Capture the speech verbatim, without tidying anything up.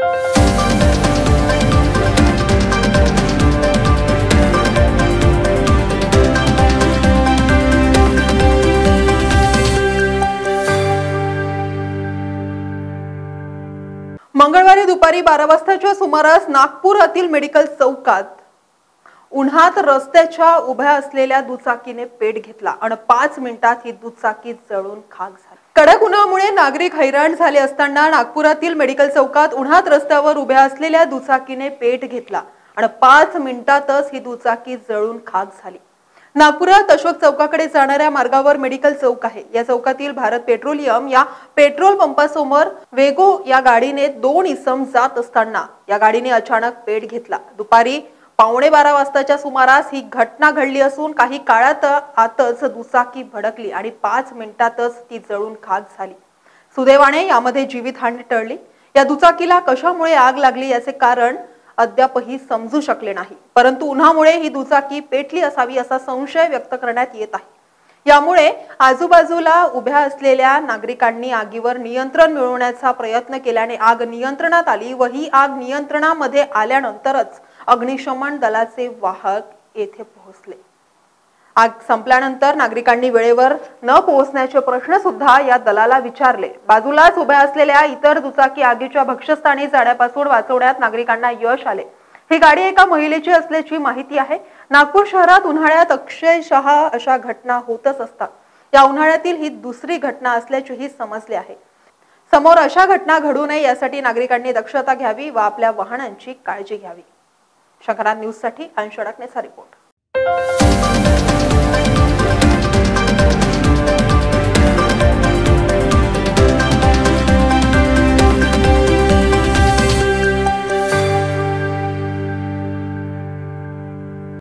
मंगळवारी दुपारी बारा वाजताच्या सुमारास नागपुरातील मेडिकल चौकात उन्हात रस्त्याच्या उभ्या असलेल्या दुचाकीने पेट घेतला आणि पाच मिनिटात ही दुचाकी जळून खाक झाली। कडक उन्हामुळे नागरिक हैराण झाले असताना नागपुरातील मेडिकल चौकात उन्हात रस्त्यावर उभ्या असलेल्या दुचाकीने पेट घेतला आणि पाच मिनिटातच ही दुचाकी जळून खाक झाली। नागपुरात अशोक चौकाकडे जाणाऱ्या मार्गावर मेडिकल चौक आहे। या चौकातील भारत पेट्रोलियम या पेट्रोल पंपासमोर वेगो या गाडीने दोन इसम जात असताना या गाडीने अचानक पेट घेतला। दुपारी पावणे बारा वाजताच्या सुमारास ही घटना घडली असून काही काळात आतच दुचाकी भडकली आणि पाच मिनिटातच ती जळून खाक झाली। सुदैवाने यामध्ये जीवितहानी टळली। या दुचाकीला कशामुळे आग लागली याचे कारण अद्यापही समजू शकले नाही, परंतु उन्हामुळे ही दुचाकी पेटली असावी असा संशय व्यक्त करण्यात येत आहे। यामुळे आजूबाजूला उभ्या असलेल्या नागरिकांनी आगीवर नियंत्रण मिळवण्याचा प्रयत्न केल्याने आग नियंत्रणात आली व ही आग नियंत्रणामध्ये आल्यानंतरच अग्निशमन दलाचे वाहक येथे पोहोचले। आग संपल्यानंतर नागरिकांनी वेळेवर न पोहोचण्याचे प्रश्न सुद्धा या दलाला विचारले। बाजूलाच उभ्या असलेल्या इतर दुचाकी आगीच्या भक्ष्यस्थानी जाण्यापासून वाचवण्यात नागरिकांना यश आले। ही गाडी एका महिलेची असल्याची माहिती आहे। नागपूर शहरात उन्हाळ्यात अक्षरशः अशा घटना होतच असतात। या उन्हाळ्यातील ही दुसरी घटना असल्याचेही समजले आहे। समोर अशा घटना घडू नये यासाठी नागरिकांनी दक्षता घ्यावी व आपल्या वाहनांची काळजी घ्यावी। शंकरनाथ न्यूज साठी अंश अडकणेचा रिपोर्ट।